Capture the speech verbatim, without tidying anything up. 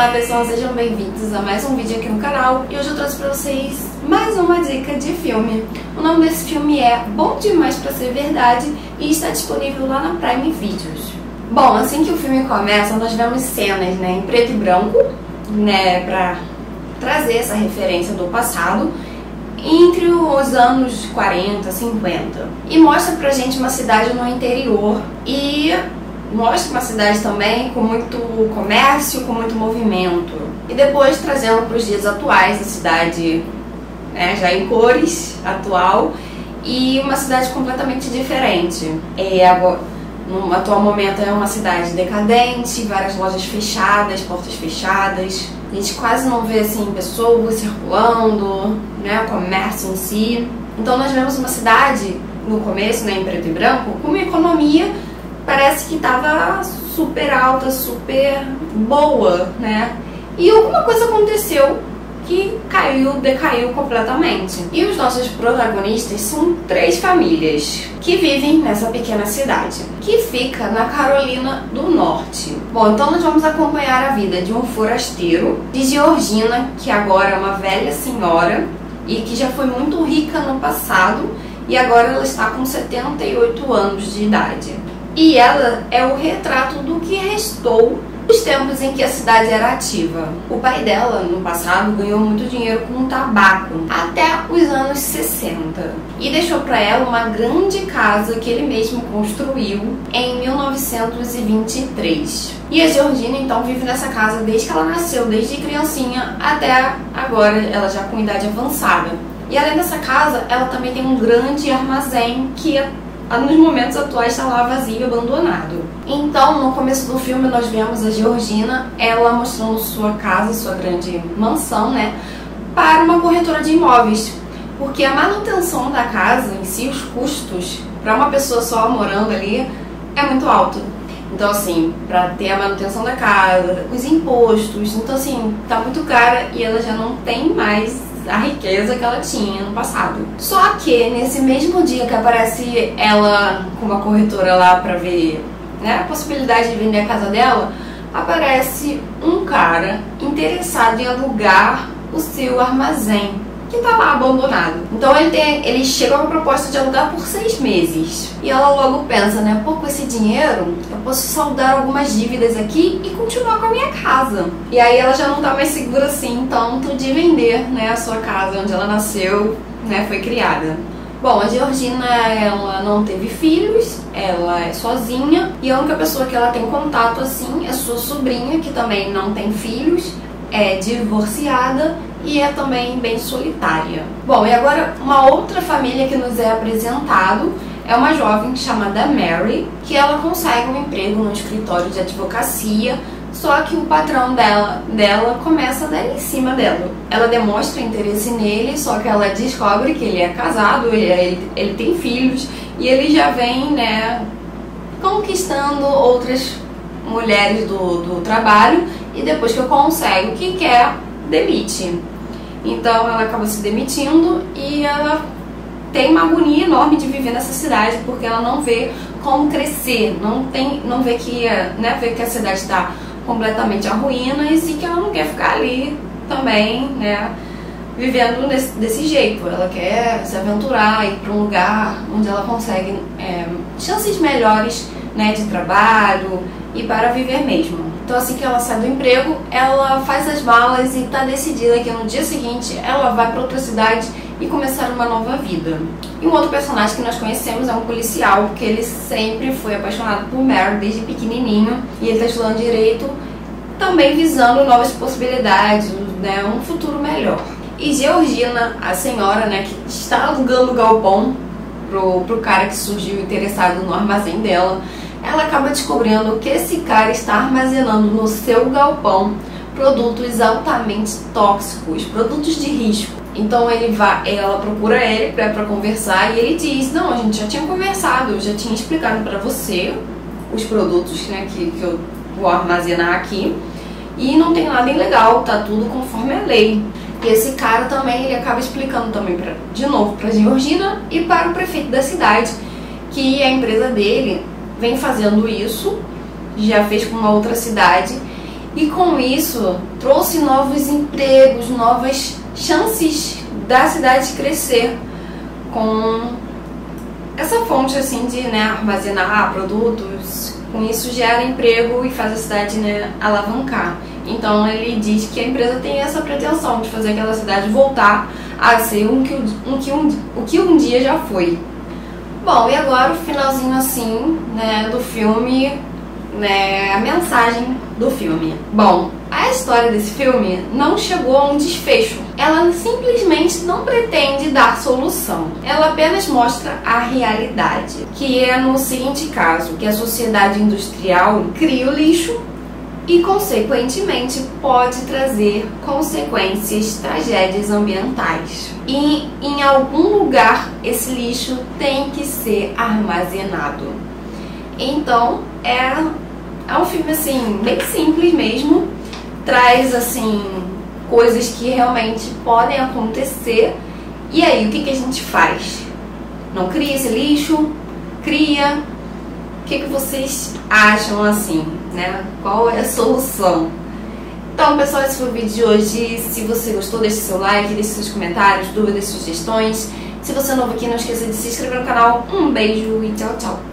Olá pessoal, sejam bem-vindos a mais um vídeo aqui no canal e hoje eu trouxe pra vocês mais uma dica de filme. O nome desse filme é Bom Demais Pra Ser Verdade e está disponível lá na Prime Videos. Bom, assim que o filme começa, nós vemos cenas, né, em preto e branco, né, pra trazer essa referência do passado, entre os anos quarenta, cinquenta. E mostra pra gente uma cidade no interior e mostra uma cidade também com muito comércio, com muito movimento. E depois trazendo para os dias atuais a cidade, né, já em cores, atual, e uma cidade completamente diferente. É, agora, no atual momento é uma cidade decadente, várias lojas fechadas, portas fechadas. A gente quase não vê assim pessoas circulando, né, o comércio em si. Então nós vemos uma cidade no começo, né, em preto e branco, com uma economia parece que estava super alta, super boa, né? E alguma coisa aconteceu que caiu, decaiu completamente. E os nossos protagonistas são três famílias que vivem nessa pequena cidade, que fica na Carolina do Norte. Bom, então nós vamos acompanhar a vida de um forasteiro, de Georgina, que agora é uma velha senhora e que já foi muito rica no passado e agora ela está com setenta e oito anos de idade. E ela é o retrato do que restou dos tempos em que a cidade era ativa. O pai dela, no passado, ganhou muito dinheiro com tabaco, até os anos sessenta. E deixou para ela uma grande casa que ele mesmo construiu em mil novecentos e vinte e três. E a Georgina, então, vive nessa casa desde que ela nasceu, desde criancinha até agora, ela já com idade avançada. E além dessa casa, ela também tem um grande armazém que é nos momentos atuais está lá vazio e abandonado. Então, no começo do filme, nós vemos a Georgina, ela mostrando sua casa, sua grande mansão, né, para uma corretora de imóveis. Porque a manutenção da casa em si, os custos, para uma pessoa só morando ali, é muito alto. Então, assim, para ter a manutenção da casa, os impostos, então, assim, tá muito cara e ela já não tem mais a riqueza que ela tinha no passado. Só que nesse mesmo dia que aparece ela com uma corretora lá para ver, né, a possibilidade de vender a casa dela, aparece um cara interessado em alugar o seu armazém, que tá lá abandonado. Então ele, tem, ele chega com a proposta de alugar por seis meses. E ela logo pensa, né, pô, com esse dinheiro eu posso saldar algumas dívidas aqui e continuar com a minha casa. E aí ela já não tá mais segura assim, tanto de vender, né, a sua casa onde ela nasceu, né, foi criada. Bom, a Georgina, ela não teve filhos, ela é sozinha e a única pessoa que ela tem contato assim é sua sobrinha, que também não tem filhos, é divorciada e é também bem solitária. Bom, e agora uma outra família que nos é apresentado é uma jovem chamada Mary, que ela consegue um emprego no escritório de advocacia, só que o patrão dela, dela começa a dar em cima dela. Ela demonstra interesse nele, só que ela descobre que ele é casado, ele, ele, ele tem filhos e ele já vem, né, conquistando outras mulheres do, do trabalho e depois que eu consegue o que quer, demite. Então ela acaba se demitindo e ela tem uma agonia enorme de viver nessa cidade porque ela não vê como crescer, não, tem, não vê, que, né, vê que a cidade está completamente à ruína e que ela não quer ficar ali também, né, vivendo desse, desse jeito. Ela quer se aventurar, ir para um lugar onde ela consegue é, chances melhores, né, de trabalho e para viver mesmo. Então assim que ela sai do emprego, ela faz as malas e está decidida que no dia seguinte ela vai para outra cidade e começar uma nova vida. E um outro personagem que nós conhecemos é um policial, que ele sempre foi apaixonado por Mary desde pequenininho e ele está estudando direito, também visando novas possibilidades, né, um futuro melhor. E Georgina, a senhora, né, que está alugando o galpão pro, pro cara que surgiu interessado no armazém dela, ela acaba descobrindo que esse cara está armazenando no seu galpão produtos altamente tóxicos, produtos de risco. Então ele vai, ela procura ele para conversar e ele diz, não, a gente já tinha conversado, eu já tinha explicado para você os produtos, né, que, que eu vou armazenar aqui e não tem nada ilegal, tá tudo conforme a lei. E esse cara também, ele acaba explicando também pra, de novo para Georgina e para o prefeito da cidade que a empresa dele vem fazendo isso, já fez com uma outra cidade E com isso trouxe novos empregos, novas chances da cidade crescer com essa fonte assim de, né, armazenar produtos. Com isso gera emprego e faz a cidade, né, alavancar. Então ele diz que a empresa tem essa pretensão de fazer aquela cidade voltar a ser um que, um que um, o que um dia já foi. Bom, e agora o finalzinho assim, né, do filme, né, a mensagem do filme. Bom, a história desse filme não chegou a um desfecho. Ela simplesmente não pretende dar solução. Ela apenas mostra a realidade, que é no seguinte caso, que a sociedade industrial cria o lixo e, consequentemente, pode trazer consequências, tragédias ambientais. E em algum lugar esse lixo tem que ser armazenado. Então, é, é um filme assim, bem simples mesmo, traz assim coisas que realmente podem acontecer. E aí, o que, que a gente faz? Não cria esse lixo? Cria? O que, que vocês acham assim, né? Qual é a solução? Então, pessoal, esse foi o vídeo de hoje. Se você gostou, deixe seu like, deixe seus comentários, dúvidas, sugestões. Se você é novo aqui, não esqueça de se inscrever no canal. Um beijo e tchau, tchau!